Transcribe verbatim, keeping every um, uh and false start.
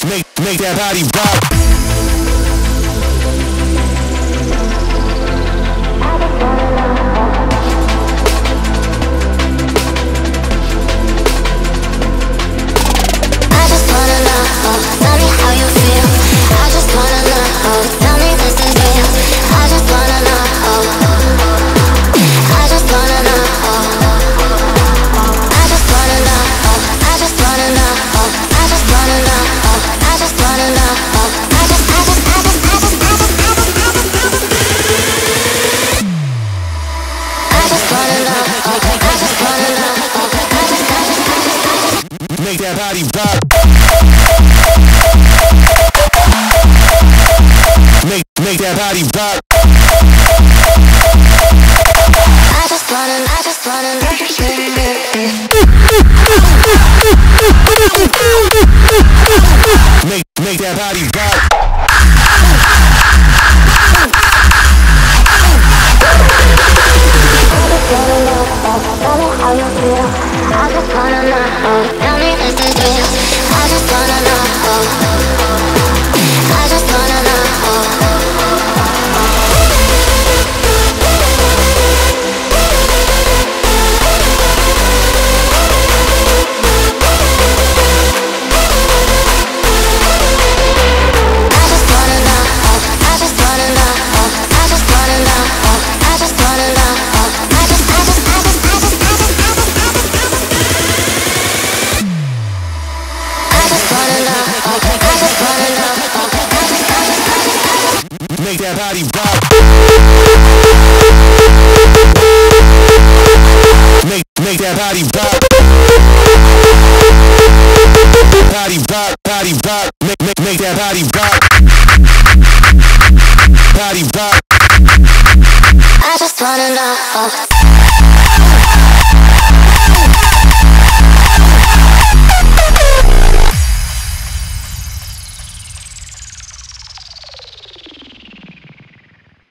make, make that body rock. I just wanna know, tell me how you feel. I just wanna know, tell me this is real. I just wanna know, I just wanna know, I just wanna know, I just wanna know, I just wanna know, I just wanna know, I just, I just, I just, I just, I just, I just, I just wanna know, I just wanna know, I just, I just, I just, I just, make that body rock. Make, make that body rock. I just wanna, I just wanna make it Make, make that body rock. I just wanna know, tell me how you feel. I just wanna know, tell me this is real. I just wanna know, I just wanna know. Make that body rock. Make, make that body rock. Body rock, body rock. Make, make, make that body rock. Body rock. I just wanna know.